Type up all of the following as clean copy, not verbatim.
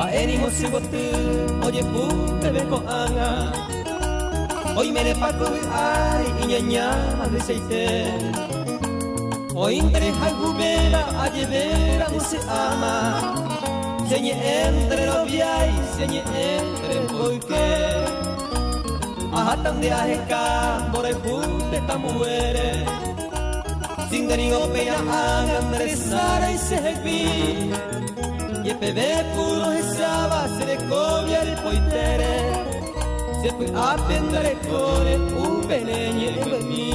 Aeni mo sigotu oye pu bebe ko anga Hoy me le paco ay iñaña de seite Hoy entre jagubera a llevera no se ama Señe entre los viay señe entre porque Ajatan de ajeka por el pute tamuere Sin derigo pena hagan rezara y se hepi Y pebe puro esaba se le cobia el poitere Se fue a pendere con el un peneñe en mí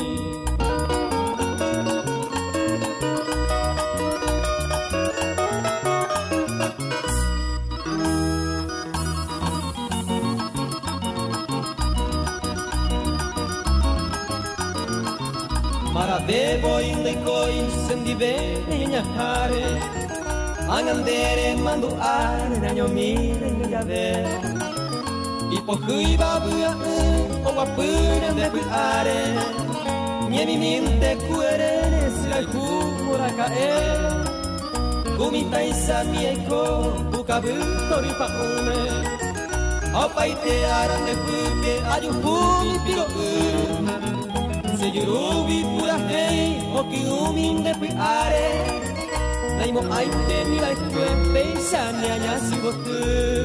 Para bebo inde koi sendi bene ñajare Angandere mando are daño mire ya ve Y po hui babua o guapura de are Ni mi mente cuerene si la humora caer Gumita isa mi eko bukabuto ri pa ume Opa ite aran de puke ayu pumi piro Se yurubi pura hei o ki umin de are Naimo aite mi la kuen peisa ni aña si botu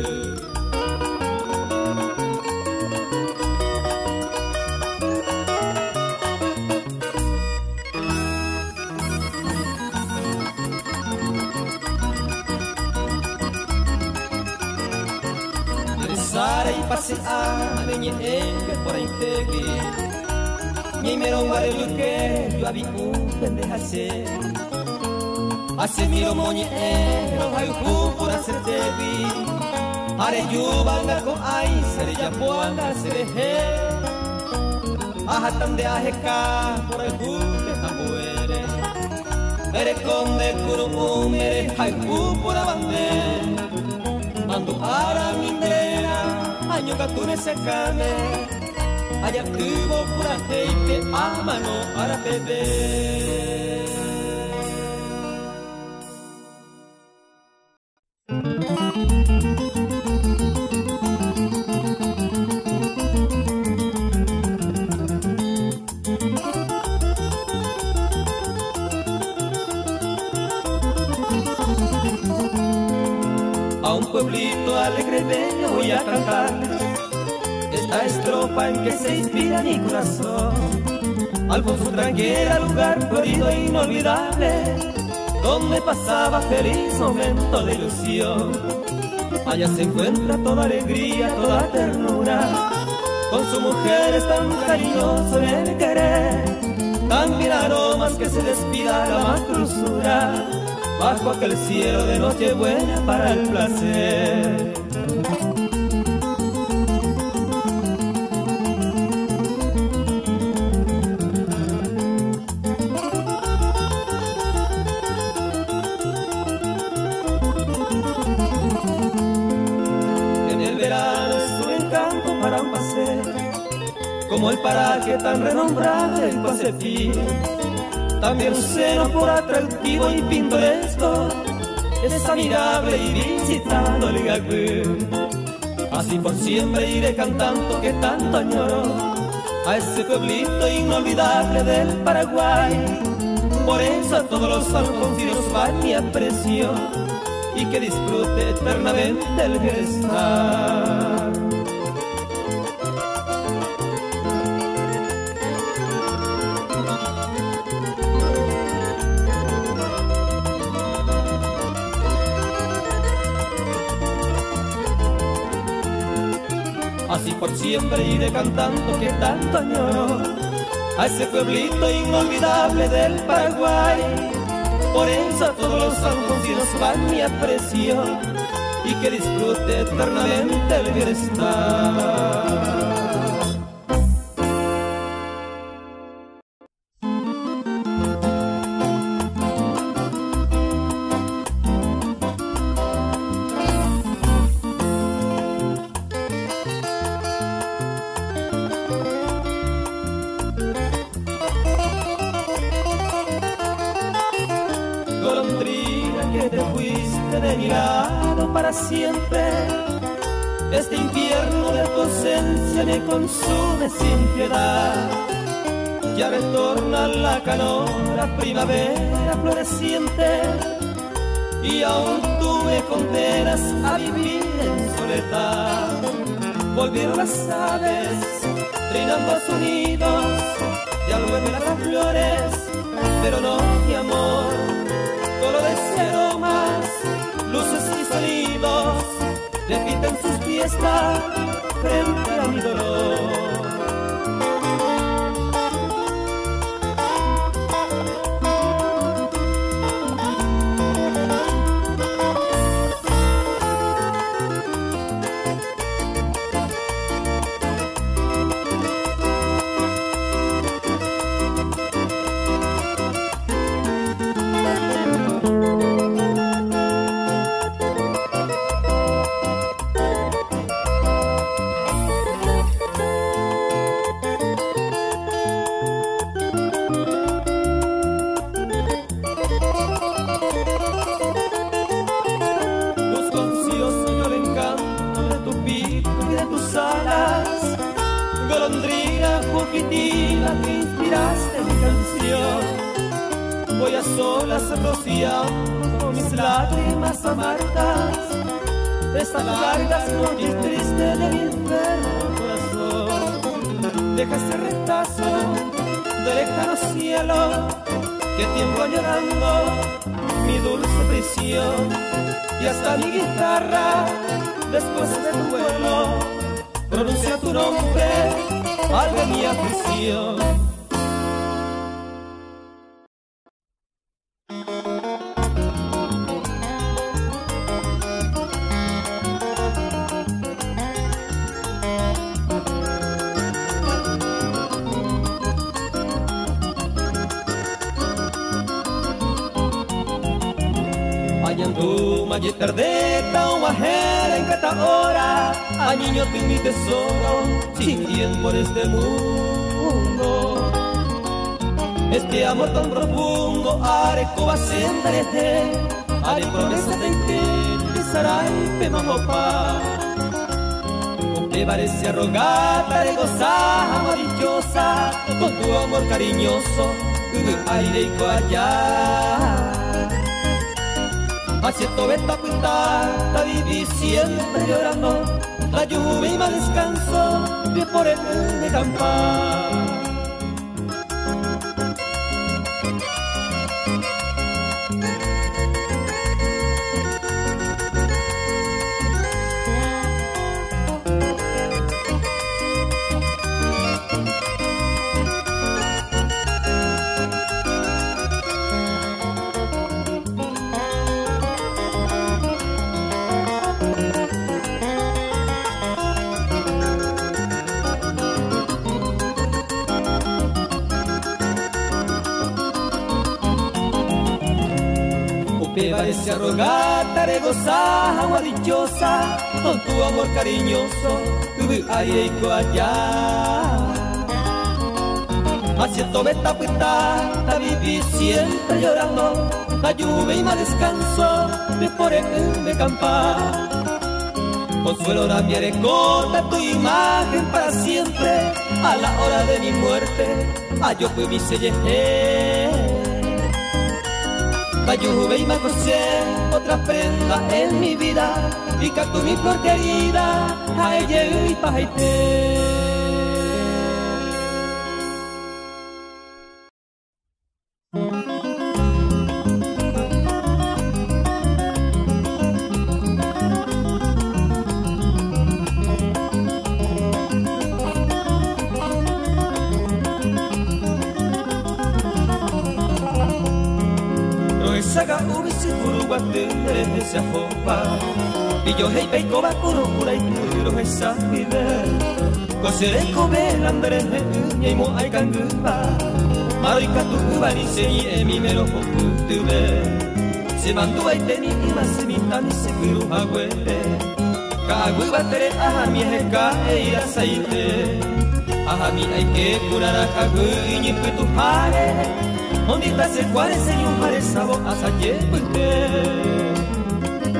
Sara y pasear de ñeque por ahí tegui Ñe me ron guare luque yo habí un pendeja se Hace miro moñe ron hay un por hacer tegui Are yo banga ko ay sere ya poanga sere he Ajatan de ajeka por el buque tambuere Mere conde kurumu mere hay un por abande Mando ara mindera año catune se came Allá tuvo pura aceite a mano para beber A un pueblito alegre vengo voy a cantarle Esta estrofa en que se inspira mi corazón Alfonso Tranquera, lugar florido e inolvidable Donde pasaba feliz momento de ilusión Allá se encuentra toda alegría, toda ternura Con su mujer es tan cariñoso en el querer También aromas que se despida la más dulzura Bajo aquel cielo de noche buena para el placer En el verano es un encanto para un paseo Como el paraje tan renombrado del Pasepí También un seno por atractivo y pintoresco Es admirable y visitando el Gagú Así por siempre iré cantando que tanto añoro A ese pueblito inolvidable del Paraguay Por eso a todos los alfonsinos va mi aprecio Y que disfrute eternamente el estar Así por siempre iré cantando que tanto añoro A ese pueblito inolvidable del Paraguay Por eso a todos los alfonsinos va mi aprecio Y que disfrute eternamente el bienestar golondrina que te fuiste irte de mi lado para siempre. Este infierno de tu ausencia me consume sin piedad. Ya retorna la canora primavera floreciente, y aún tú me condenas a vivir en soledad. Volvieron las aves trinando a sus nidos, ya vuelven las flores, pero no mi amor. Colores y aromas, luces y sonidos repiten sus fiestas frente a mi dolor. Voy a solas rociando mis lágrimas amargas, estas largas noches tristes de mi enfermo corazón. Deja ese retazo de lejano cielo que tiembla llorando mi dulce prisión, y hasta mi guitarra después de tu vuelo pronuncia tu nombre al de mi aflicción. Y tardeta o majera en cada hora, a niño tú mi tesoro, sin tiempo en este mundo. Este amor tan profundo, are cova senderete, are promesa de que sarai pe mamopa. Te parece arrogata de gozar dichosa, con tu amor cariñoso, aire y allá. Haciendo venta cuitada, viví siempre llorando, la lluvia y mal descanso, de por el de campar. Te parece arrogata, regozada, agua dichosa, con tu amor cariñoso, tu aire y allá. Haciendo venta puesta, viví siempre llorando, la lluvia y mal descanso, de por el de campar. Consuelo la mi arecota, tu imagen para siempre, a la hora de mi muerte, yo fui mi sellejé. La lluvia y me cosé otra prenda en mi vida, y que tú mi flor querida, a ella y pajaité. Saga ubisi kuru batendere se afopa, y yo hei peiko bakuru kurai kuru hesa vive. Kosere kobe landere ne imo ai kanguba, marika tu ubani sei emi mero hoku tube. Se mandu ai teni imase mitani se kuru haguete, kagu batere ahami heka eira saite. Ahami ai ke kurara kagu ini putu hare. Ondita se cuare se yumare sabo asaye puite.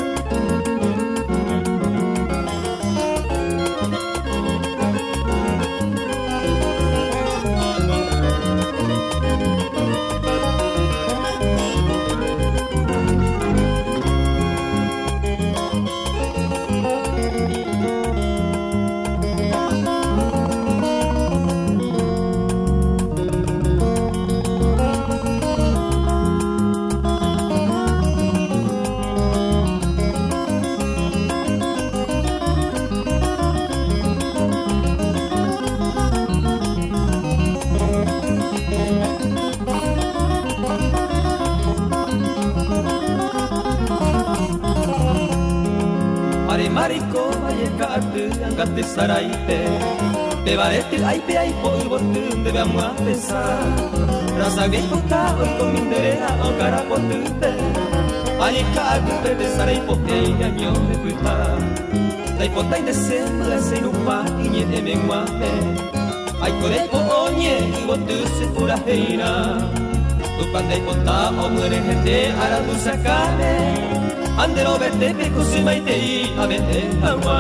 mariko ayekatu angkate saraite te barete aipe aipo urbotunde vamos a besar rasa bien puta hoy con mi derera o carapotute ayekatu te saraipo te año de puta la hipota y de sembra se lupa y ni de menguate ay corepo oñe y botu se pura heira tu pandai hipota o muere gente ara tu sacane Andero vete pe kusima itei abete agua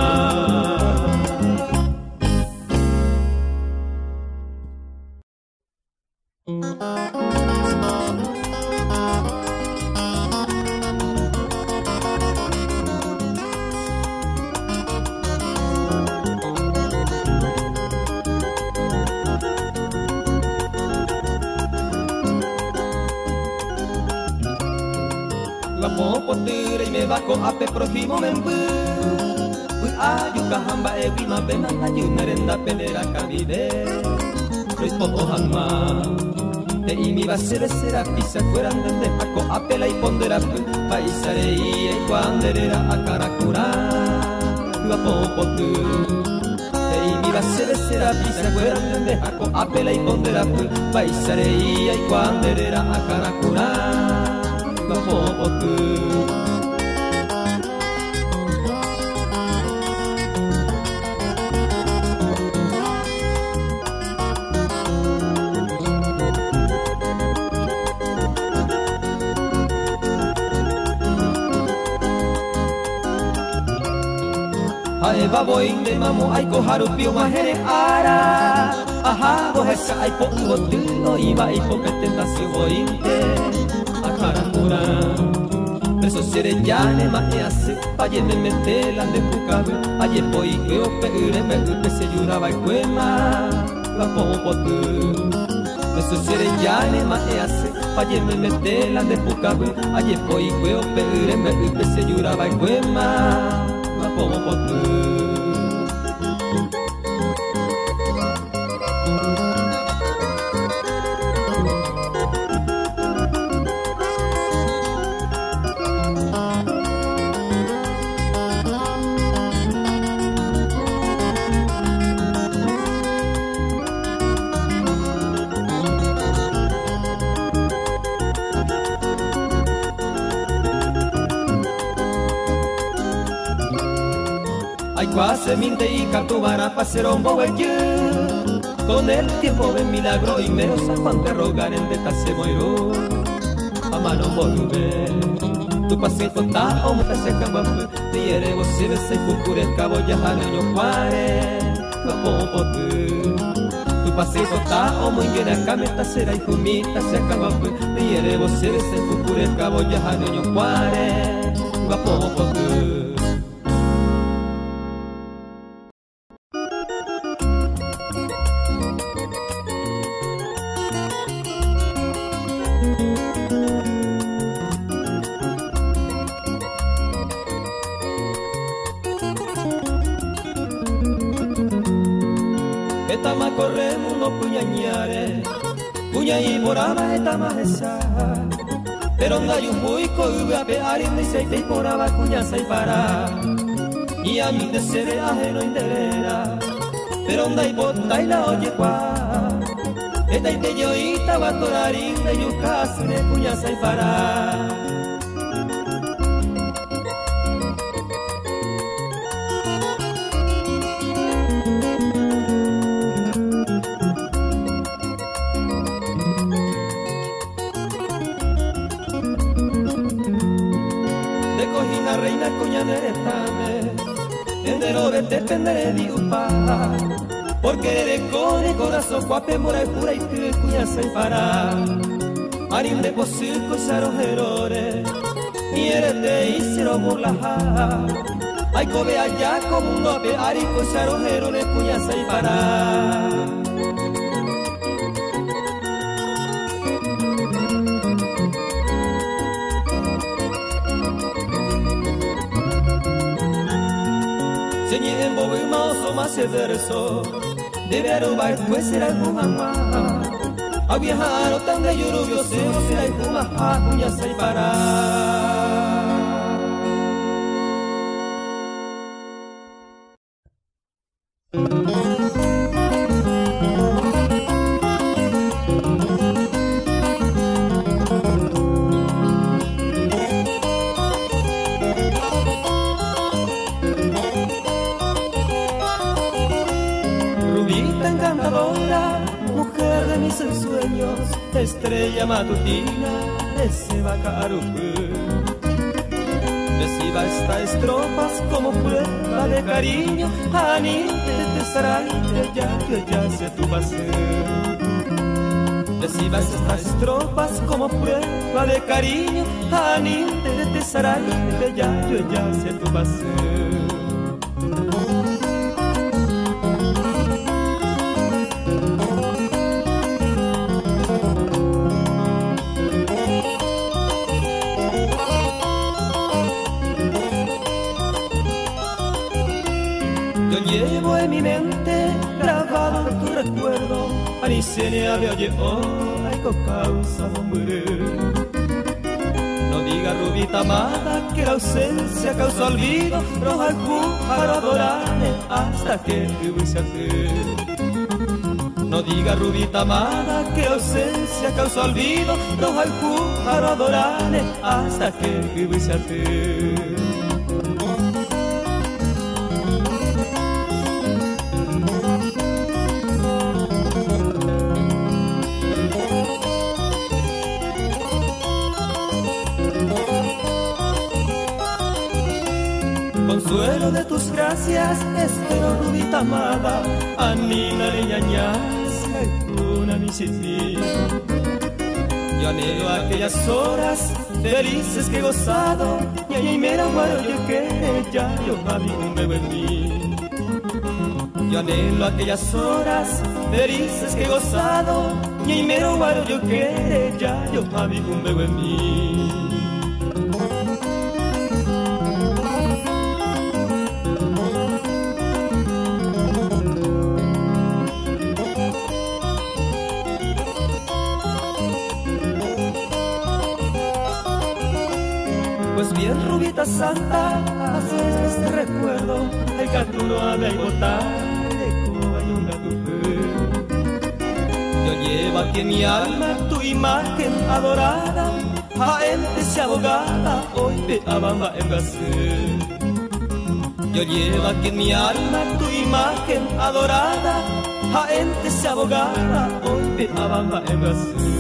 Potere me bako ape próximo membu ayuka hamba ebi mabena ayu merenda pelera kabide Luis popo hangma te imi basere sera pisa cueran de ako ape la ipondera paisare y cuanderera akarakura popo tu te imi basere sera pisa cueran de ako ape la ipondera paisare y cuanderera akarakura popo tu Ae baboing de mamo ai ko harupio mahere ara aha bohesa ai po uotu no iba ai po petenta si bointe akarakura Preso sereyane ma e asu paye me metela de pukabu aye poi que ope ure me upe se yuraba i kuema la popotu Preso sereyane ma e asu paye me metela de pukabu aye poi que ope ure me upe se yuraba i kuema la popotu Quase minte y catubara paserombo hueque con el tiempo ven milagro y mero San Juan te rogar en detase moiro a mano volve tu pasito ta o muta se cambam te yere vos se se cucure cabo ya haneño pare como tu pasito ta o muy bien acá meta será y fumita se cambam te yere vos se cucure cabo ya haneño pare como Etama corremos no puñañare, puña y moraba etama esa. Pero no hay un buico y a pear y me se te poraba cuña se para. Y a mí de se ve ajeno interera, pero no hay bota y la oye cuá. Esta y te yo y taba torarín de yucas de cuña se para. Reina cuña neretame, tendero vete tendere di upa, porque de core corazón guape mora y pura y que cuña se para, arim de posico saros errores, ni eres de isero burlaja, hay cobe allá como un dope arico saros errores cuña se para. Señé en bobo y mauso más se verso debe arobar pues será el mujamá a viajar o tan de lluvio se o será el mujamá cuña se para encantadora, mujer de mis ensueños, estrella matutina, ese bacarujú. Reciba estas estrofas como prueba de cariño, anite de sarai, ya sé tu paseo. Recibas estas estrofas como prueba de cariño, anite de sarai, ya sé tu paseo. Yo llevo en mi mente grabado tu recuerdo, anisene abe ay con causa hombre. No diga rubita amada que la ausencia causa olvido, roja el para adorarme hasta que hubiese hacer. No diga rubita amada que la ausencia causa olvido, roja el para adorarme hasta que hubiese hacer. Consuelo de tus gracias, espero rubita amada, anina de ñañas, una nisiti. Yo anhelo aquellas horas felices que he gozado, y mira yo que ya yo había un bebé en mí. Yo anhelo aquellas horas felices que he gozado, y mira yo que ya yo había un bebé en mí. Pues bien, rubita santa, haces este recuerdo, el caturo habla y botar, de Cuba y un gatupé. Yo llevo aquí en mi alma tu imagen adorada, a ente se abogada, hoy te abamba en Brasil. Yo llevo aquí en mi alma tu imagen adorada, a ente se abogada, hoy te abamba en Brasil.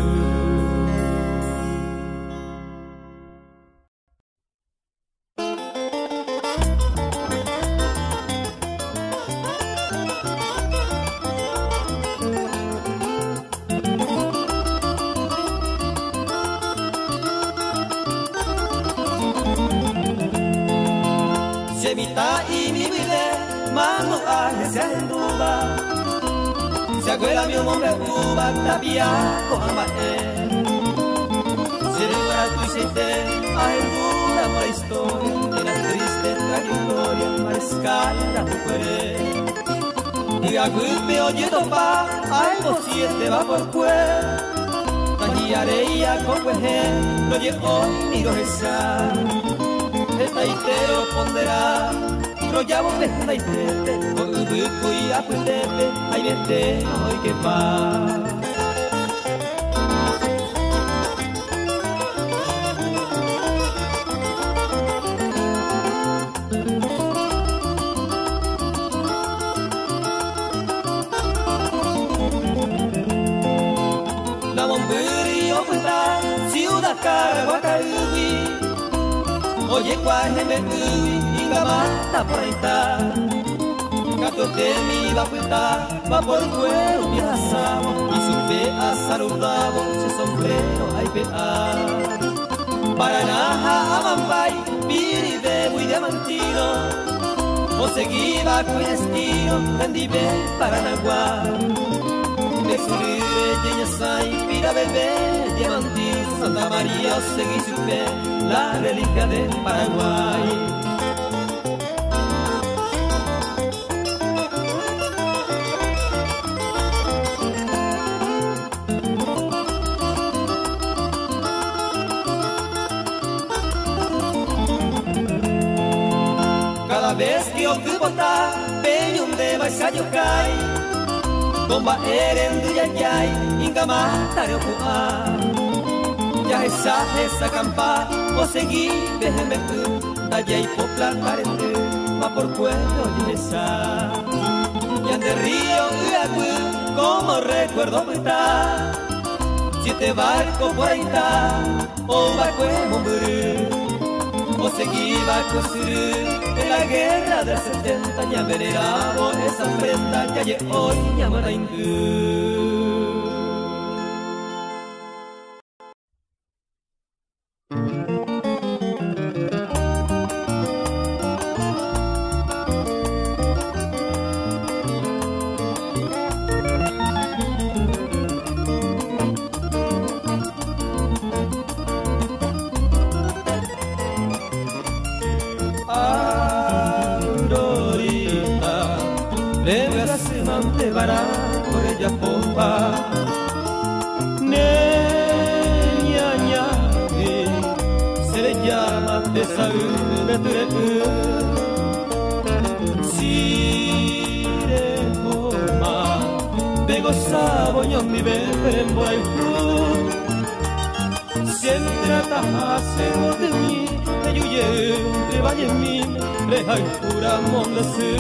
Chevita y mi bile, mano a se enduba. Se acuerda mi hombre Cuba, tapia con amae. Se devora tu y se te, a endura por la historia, de la triste trayectoria, mariscala tu cuere. Y a golpe oye topa, algo siete va por cuer. Tajiareia con cuejen, lo llevo y lo rezar. El taitero pondera, rollamos de taitete, con un grupo y apetete, ahí vete, hoy que va. La bomberi o cuenta, ciudad Caraguacarubi. Oye, cuaje me uy, inga mata por ahí está. Gato de mi va cuenta, va por cuero y asamos. Y su fea saludamos, se sombrero hay pea. Paranaja, Amambay, Piri de muy diamantino. O seguiba con destino, Rendive, Paranaguá. De Surire, Yeñasay, Pira Bebé, Diamantino, Santa María, o seguí su fe, la reliquia del Paraguay. Cada vez que ocupo está, peño de Baisayokai. Bomba eren du yayay, inga matare oku'a. Ya esa campa, o seguí, déjeme tú. Tayay popla parente, va por pueblo y esa. de río como recuerdo está. 7 barcos por ahí está, o barco en Momburú, o seguía a construir en la guerra del 70, ya venerado esa prenda, ya lle hoy llamará hindú. Por ella popa Neña ñaque se le llama de saúde Sire coma Bego saboñón mi bebé en Boaipú Siempre atajase de mí Me yuye de valle en mí Reja y pura mondesú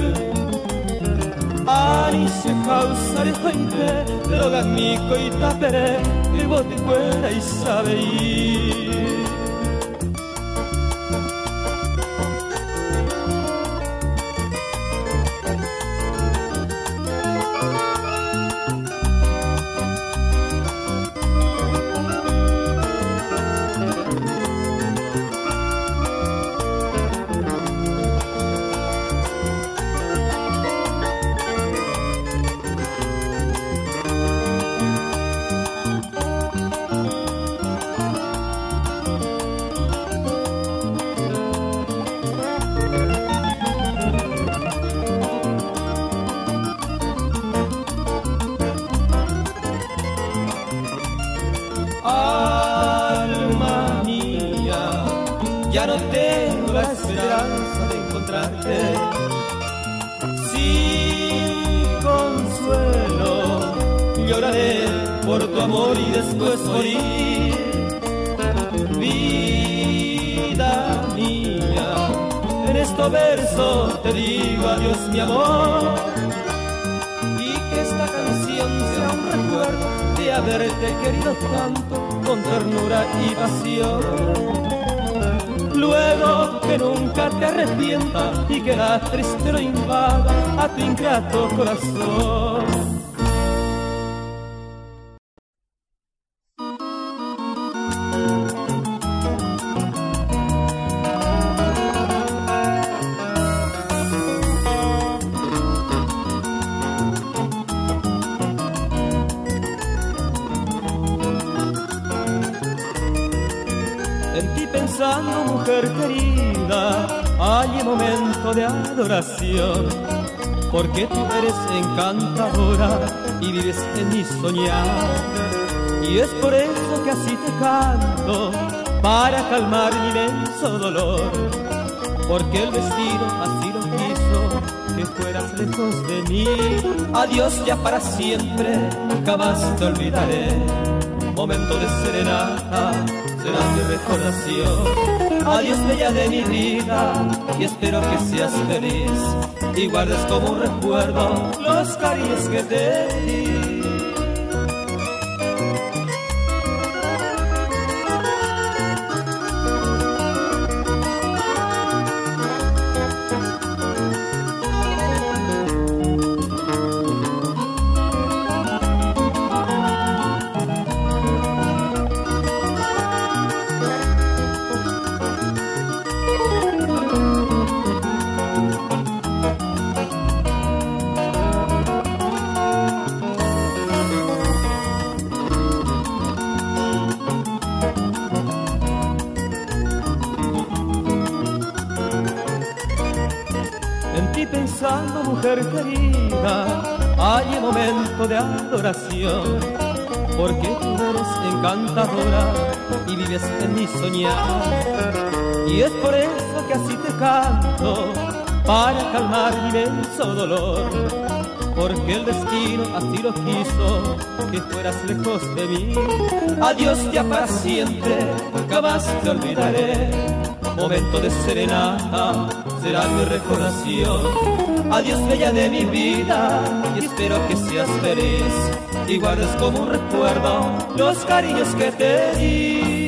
Ani se causa de fuente, droga mico y tapere, y bote fuera y sabe ir. Ya no tengo la esperanza de encontrarte. Sin consuelo, lloraré por tu amor y después morir. Vida mía, en estos versos te digo adiós mi amor. Y que esta canción sea un recuerdo de haberte querido tanto con ternura y pasión. Luego que nunca te arrepientas y que la triste lo invada a tu ingrato corazón. En ti pensando, mujer querida, hay un momento de adoración, porque tú eres encantadora y vives en mi soñar. Y es por eso que así te canto, para calmar mi inmenso dolor, porque el destino así lo quiso, que fueras lejos de mí. Adiós ya para siempre, jamás te olvidaré. Momento de serenata será mi recordación. Adiós bella de mi vida, y espero que seas feliz y guardes como un recuerdo los cariños que te di. En ti pensando, mujer querida, hay un momento de adoración, porque tú eres encantadora y vives en mi soñar. Y es por eso que así te canto, para calmar mi inmenso dolor, porque el destino así lo quiso, que fueras lejos de mí. Adiós ya para siempre, jamás te olvidaré. momento de serenata será mi recordación. Adiós bella de mi vida, y espero que seas feliz y guardes como un recuerdo los cariños que te di.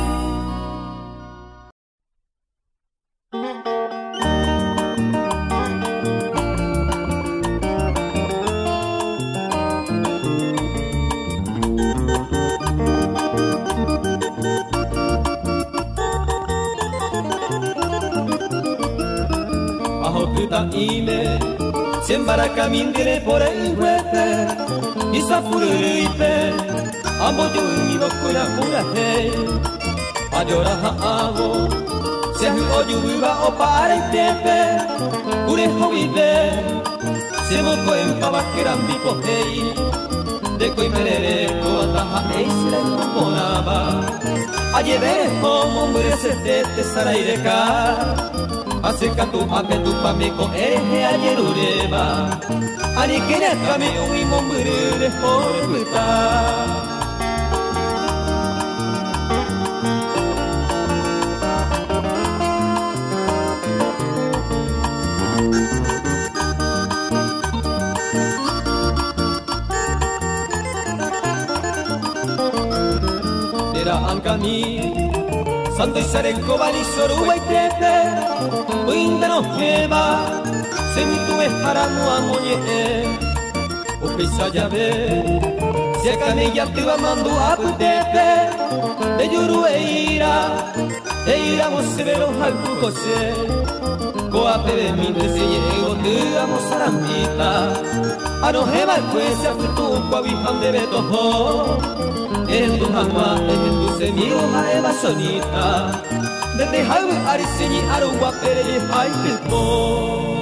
Ime, siembra camindire por el huete, y safururipe, amo yo mi doctora pura hey, ayora hago, se oyu viva o para el tepe, urejo vive, se moco en pavaqueran vipo hey, de coimerere coataja ei se la enconaba, ayevere como murese te saraireca. Acerca tu apetu pameko erehe ayer ureba ani kene kami ui mombure horbuta. Era angkami santo isarenko bali soruwa itepe Winda no lleva, se mi tu esparamo a moñe, o pisa ya ve, si a canilla te va mando a putepe, de yuru e ira mosevero al cucose, coape de mi te se llego, te amo sarambita, a no lleva el juez a tu coabijan de betojo, en tu jamás, en tu semillo a eva sonita. Desde Highway Ariseñi Aruguapere y Haikilpo